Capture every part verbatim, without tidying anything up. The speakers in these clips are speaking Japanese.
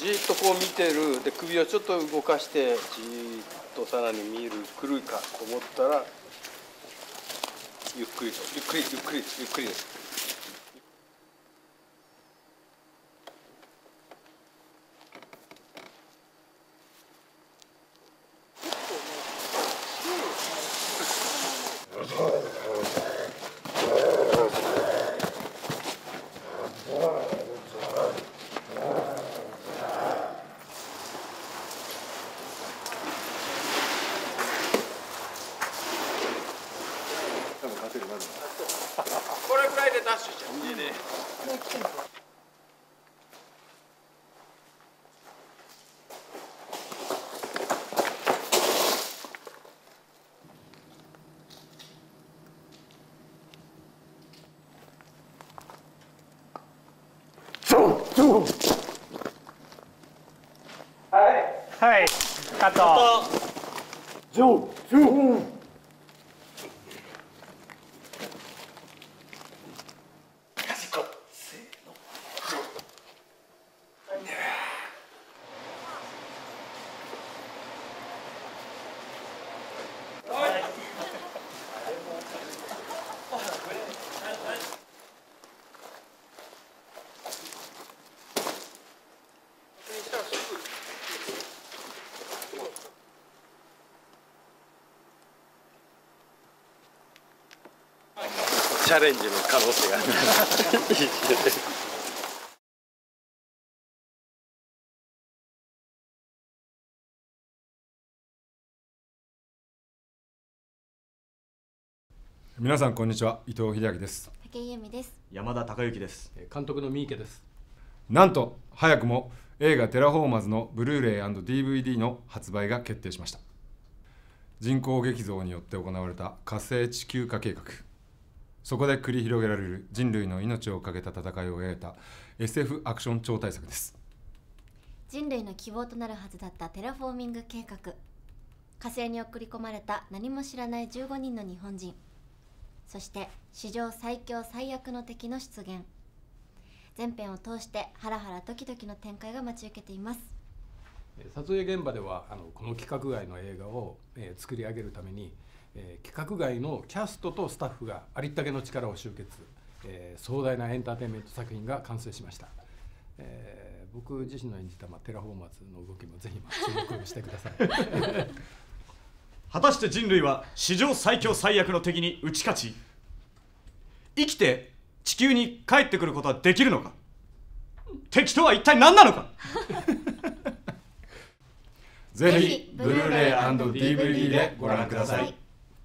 じーっとこう見てるで、首をちょっと動かしてじーっとさらに見る来るかと思ったら、ゆっくりとゆっくりゆっくりゆっくりです。これぐらいでダッシュしちゃう。いいね。 はい、カット。ジョー、ジョー。 チャレンジの可能性がある。 皆さんこんにちは、伊藤英明です。 武井由美です。 山田孝之です。 監督の三池です。 なんと早くも映画テラフォーマーズのブルーレイ&ディーブイディー の発売が決定しました。人工激増によって行われた火星地球化計画、そこで繰り広げられる人類の命をかけた戦いを描いた エスエフ アクション超大作です。 人類の希望となるはずだったテラフォーミング計画、火星に送り込まれた何も知らないじゅうごにんの日本人、そして史上最強最悪の敵の出現。全編を通してハラハラドキドキの展開が待ち受けています。 撮影現場ではあのこの規格外の映画を、えー、作り上げるために、えー、規格外のキャストとスタッフがありったけの力を集結、えー、壮大なエンターテインメント作品が完成しました。えー、僕自身の演じた、まあ、テラフォーマーズの動きもぜひ、まあ、注目してください。 果たして人類は史上最強最悪の敵に打ち勝ち、生きて地球に帰ってくることはできるのか。敵とは一体何なのか。 ぜひブルーレイ&ディーブイディー でご覧ください。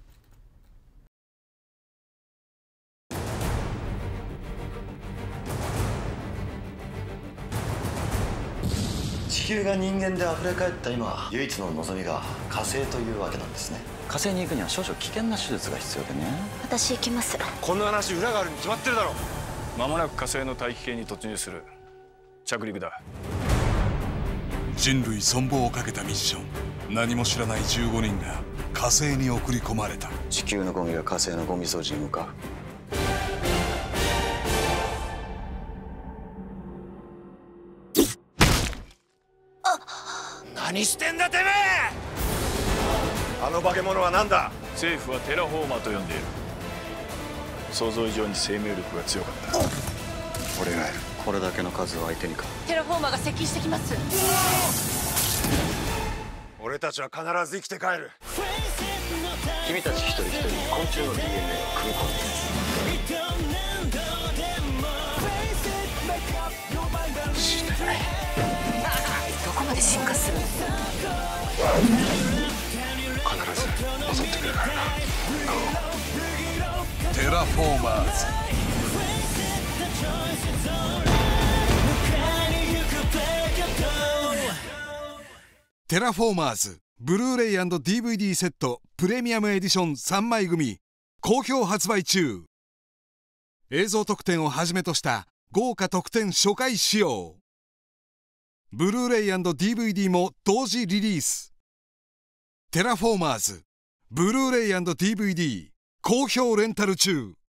地球が人間であふれ返った今、唯一の望みが火星というわけなんですね。火星に行くには少々危険な手術が必要でね。 私行きます。 こんな話裏があるに決まってるだろ。間もなく火星の大気圏に突入する。着陸だ。 人類存亡をかけたミッション。何も知らないじゅうごにんが火星に送り込まれた。 地球のゴミが火星のゴミ掃除に向かう。 何してんだてめえ。あの化け物は何だ。政府はテラフォーマーと呼んでいる。想像以上に生命力が強かった。俺がやる。 これだけの数を相手にか。 テラフォーマーが接近してきます。 俺たちは必ず生きて帰る。 君たち一人一人昆虫の ディーエヌエー を組み込んでる。死ねない。 どこまで進化するの。 必ず襲ってくるからな。 テラフォーマーズ。テラフォーマーズブルーレイ&ディーブイディー セットプレミアムエディションさんまい組好評発売中。映像特典をはじめとした豪華特典初回使用。ブルーレイ&ディーブイディー も同時リリース。テラフォーマーズブルーレイ&ディーブイディー 好評レンタル中。